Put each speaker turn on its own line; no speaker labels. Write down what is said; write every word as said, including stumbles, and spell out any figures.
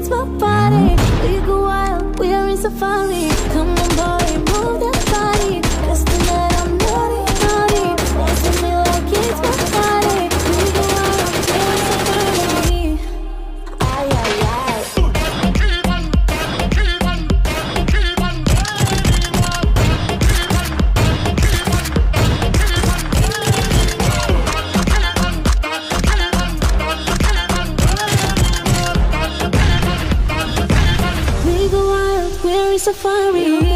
my body. We go wild, we're in safari. Come on boy, move that body. Cause tonight I'm naughty, naughty. Dancing me like it's my body. We go wild, we're in safari. Ay, ay, ay. We go wild, we're in safari.